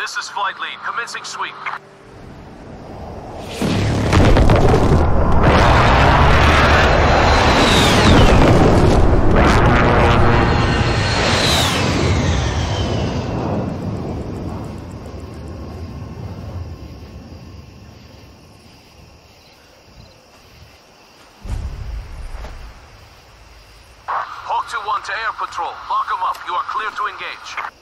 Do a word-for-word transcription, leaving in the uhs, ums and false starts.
This is Flight Lead. Commencing sweep. Hawk two one to air patrol. Lock them up. You are clear to engage.